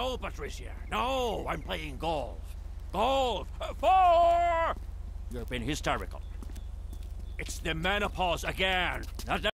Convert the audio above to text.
No, Patricia. No, I'm playing golf. Golf! 4! You've been hysterical. It's the menopause again. Not